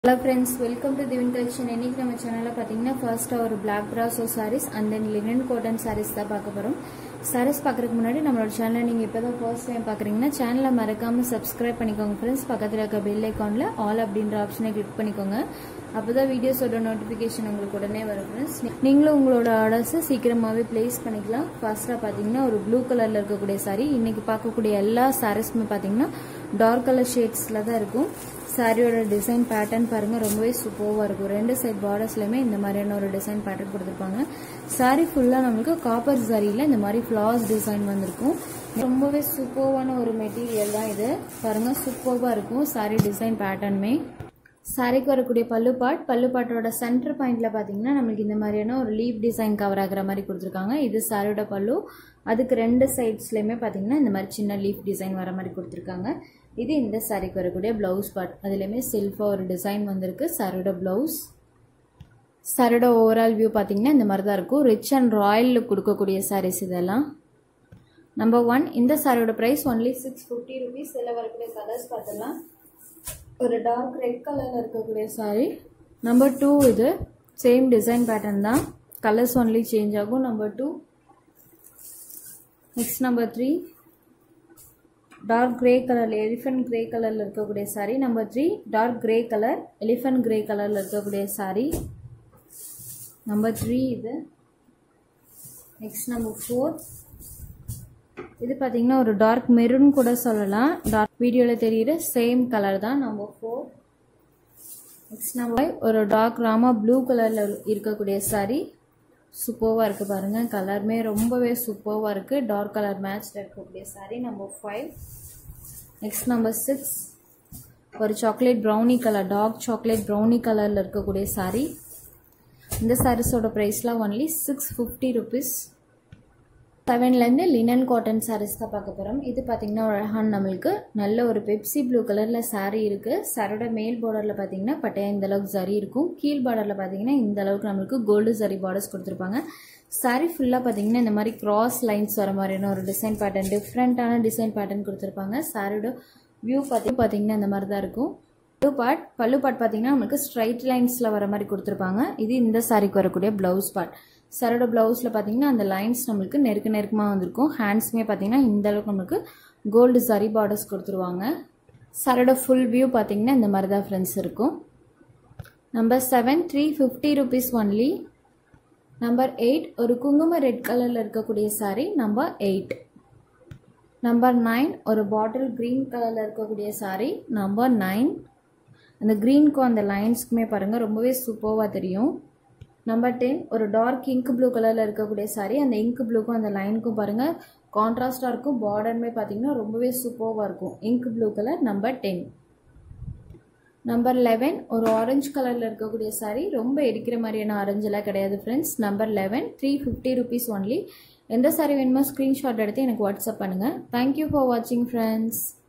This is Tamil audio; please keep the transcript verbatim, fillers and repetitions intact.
Hello friends, welcome to Divine Collection. இன்னைக்கு நம்ம சேனல்ல பாத்தீங்கன்னா ஃபர்ஸ்ட் ஒரு black brasso sarees and then linen cotton sarees தான் பார்க்க போறோம். sarees பார்க்கறதுக்கு முன்னாடி நம்மளோட சேனலை நீங்க இப்பதான் ஃபர்ஸ்ட் டைம் பார்க்கறீங்கன்னா சேனலை மறக்காம subscribe பண்ணிக்கோங்க friends. பக்கத்துல இருக்க bell iconல all அப்படிங்கற ஆப்ஷனை கிளிக் பண்ணிக்கோங்க. அப்பதான் வீடியோஸோட நோட்டிஃபிகேஷன் உங்களுக்கு உடனே வரும் friends. நீங்களும் உங்களோட ஆர்டர்ஸ் சீக்கிரமாவே பிளேஸ் பண்ணிக்கலாம். ஃபர்ஸ்டா பாத்தீங்கன்னா ஒரு ப்ளூ கலர்ல இருக்கக்கூடிய saree. இன்னைக்கு பார்க்கக்கூடிய எல்லா sareesமே பாத்தீங்கன்னா டார்க் கலர் ஷேட்ஸ்ல தான் இருக்கும். சாரியோட டிசைன் பேட்டர்ன் பாருங்க ரொம்பவே சூப்பராக இருக்கும். ரெண்டு சைட் பார்டர்ஸ்லயுமே இந்த மாதிரியான ஒரு டிசைன் பேட்டர்ன் கொடுத்துருப்பாங்க. சாரி ஃபுல்லா நமக்கு காப்பர் சாரியில இந்த மாதிரி ஃபிளார்ஸ் டிசைன் வந்திருக்கும். ரொம்பவே சூப்பரான ஒரு மெட்டீரியல் தான் இது. பாருங்க சூப்பராக இருக்கும் சாரி டிசைன் பேட்டர்னுமே. சாரிக்கு வரக்கூடிய பல்லு பாட் பல்லு பாட்டோட சென்டர் பாயிண்ட்ல பாத்தீங்கன்னா நமக்கு இந்த மாதிரியான ஒரு லீப் டிசைன் கவர் ஆகுற மாதிரி கொடுத்துருக்காங்க. இது சாரியோட பல்லு. அதுக்கு ரெண்டு சைட்ஸ்லயுமே பாத்தீங்கன்னா இந்த மாதிரி சின்ன லீப் டிசைன் வர மாதிரி கொடுத்துருக்காங்க. இது இந்த சாரிக்கு வரக்கூடிய பிளவுஸ் பார்ட். அதுலயுமே செல்ஃபா ஒரு டிசைன் வந்திருக்கு. சாரியோட பிளவுஸ் சாரியோட ஓவரால் வியூ பாத்தீங்கன்னா இந்த மாதிரி தான் இருக்கும். ரிச் அண்ட் ராயல் லுக் கொடுக்கக்கூடிய சாரீஸ் இதெல்லாம். நம்பர் ஒன், இந்த சாரியோட price only six fifty rupees. இதில் வரக்கூடிய கலர்ஸ் பார்த்தலாம். ஒரு டார்க் ரெட் கலர்ல இருக்கக்கூடிய சாரி. நம்பர் டூ, இது சேம் டிசைன் பேட்டர்ன் தான், கலர்ஸ் ஒன்லி சேஞ்ச் ஆகும். Number two. Next number three, dark grey colour elephant grey கலர்ல இருக்கக்கூடிய sari. Number three, dark grey colour elephant grey கலர்ல இருக்கக்கூடிய சாரி. நம்பர் த்ரீ இது. நெக்ஸ்ட் நம்பர் ஃபோர், இது பாத்தீங்கன்னா ஒரு டார்க் மெரூன் கூட சொல்லலாம். டார்க் வீடியோல தெரியுற சேம் கலர் தான். Number four. Next number five, ஒரு டார்க் ராமா ப்ளூ கலர்ல இருக்கக்கூடிய சாரி. சூப்பர்வா இருக்கு பாருங்க. கலருமே ரொம்பவே சூப்பர்வா இருக்கு. டார்க் கலர் மேட்ச்ல இருக்கக்கூடிய sari. Number five. Next number six, ஒரு chocolate brownie colour dark chocolate brownie கலர்ல இருக்கக்கூடிய சாரி. இந்த சாரீஸோட பிரைஸ்லாம் ஒன்லி சிக்ஸ் ஃபிஃப்டி ருபீஸ். செவன்ல இருந்து லினன் காட்டன் சாரீஸ் தான் பார்க்க போறோம். இது பாத்தீங்கன்னா ஒரு அழகான நம்மளுக்கு நல்ல ஒரு பெப்சி ப்ளூ கலர்ல சாரி இருக்கு. சாரியோட மேல் பார்டர்ல பாத்தீங்கன்னா பட்டையா இந்த அளவுக்கு சரி இருக்கும். கீழ் பார்டர்ல பாத்தீங்கன்னா இந்த அளவுக்கு நம்மளுக்கு கோல்டு சரி பார்டர்ஸ் கொடுத்துருப்பாங்க. சாரி ஃபுல்லா பாத்தீங்கன்னா இந்த மாதிரி கிராஸ் லைன்ஸ் வர மாதிரியான ஒரு டிசைன் பேட்டர்ன், டிஃப்ரெண்டான டிசைன் பேட்டர்ன் கொடுத்துருப்பாங்க. சாரியோட வியூ பார்த்து பாத்தீங்கன்னா இந்த மாதிரி தான் இருக்கும். பல்லு பார்ட் பல்லு பார்ட் பாத்தீங்கன்னா நமக்கு ஸ்ட்ரைட் லைன்ஸ்ல வர மாதிரி கொடுத்துருப்பாங்க. இது இந்த சாரிக்கு வரக்கூடிய பிளவுஸ் பார்ட். சாரோட பிளவுஸ்ல பாத்தீங்கன்னா அந்த லைன்ஸ் நம்மளுக்கு நெருக்க நெருக்கமா வந்திருக்கும். ஹேண்ட்ஸ்மே பாத்தீங்கன்னா இந்த அளவுக்கு நமக்கு கோல்டு சரி பார்டர்ஸ் கொடுத்துருவாங்க. சாரோட ஃபுல் வியூ பாத்தீங்கன்னா இந்த மாதிரி தான் ஃப்ரெண்ட்ஸ் இருக்கும். Number seven, three fifty rupees only. Number eight, ஒரு குங்கும ரெட் கலர்ல இருக்கக்கூடிய sari. Number eight. Number nine, ஒரு பாட்டில் கிரீன் கலர்ல இருக்கக்கூடிய சாரி. Number nine. அந்த கிரீனுக்கும் அந்த லைன்ஸ்க்குமே பாருங்க ரொம்பவே சூப்பர்வா தெரியும். நம்பர் டென், ஒரு டார்க் இங்க் ப்ளூ கலர்ல இருக்கக்கூடிய சாரி. அந்த இங்க் ப்ளூக்கும் அந்த லைனுக்கும் பாருங்க கான்ட்ராஸ்டா இருக்கும். பார்டருமே பாத்தீங்கன்னா ரொம்பவே சூப்பர்வா இருக்கும். Ink blue colour. Number ten. Number eleven, ஒரு ஆரஞ்சு கலர்ல இருக்கக்கூடிய சாரி. ரொம்ப எரிக்கிற மாதிரியான ஆரஞ்சு எல்லாம் கிடையாது friends. Number eleven, three fifty rupees only. எந்த சாரி வேணுமோ ஸ்கிரீன்ஷாட் எடுத்து எனக்கு வாட்ஸ்அப் பண்ணுங்க. தேங்க்யூ ஃபார் வாட்சிங் ஃப்ரெண்ட்ஸ்.